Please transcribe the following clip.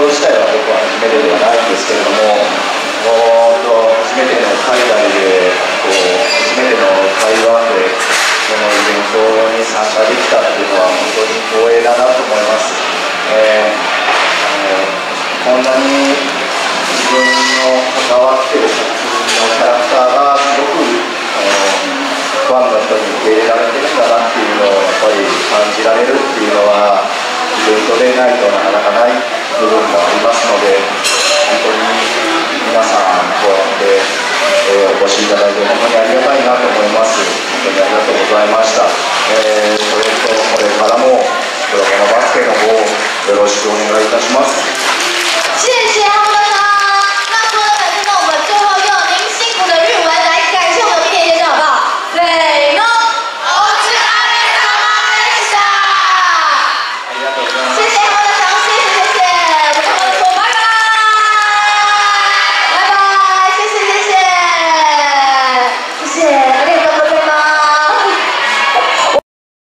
自体は僕は初めてではないんですけれども、初めての海外で初めての台湾でこのイベントに参加できたっていうのは本当に光栄だなと思います。こんなに自分の関わっている作品のキャラクターがすごくファンの人に受け入れられてるんだなっていうのをやっぱり感じられるっていうのはイベントでないとなかなかない部分もありますので、本当に皆さんこうやって、お越しいただいて本当にありがたいなと思います。本当にありがとうございました。